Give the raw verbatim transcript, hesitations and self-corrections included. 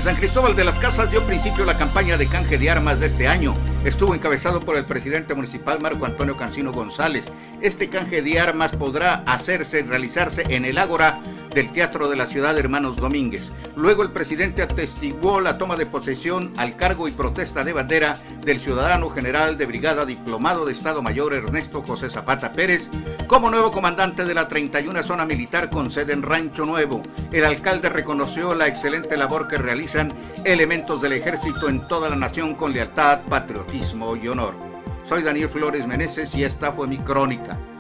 San Cristóbal de las Casas dio principio la campaña de canje de armas de este año. Estuvo encabezado por el presidente municipal Marco Antonio Cancino González. Este canje de armas podrá hacerse y realizarse en el Ágora del Teatro de la Ciudad Hermanos Domínguez. Luego el presidente atestiguó la toma de posesión al cargo y protesta de bandera del ciudadano general de brigada diplomado de Estado Mayor Ernesto José Zapata Pérez como nuevo comandante de la treinta y una Zona Militar con sede en Rancho Nuevo. El alcalde reconoció la excelente labor que realizan elementos del ejército en toda la nación con lealtad, patriotismo y honor. Soy Daniel Flores Meneses y esta fue mi crónica.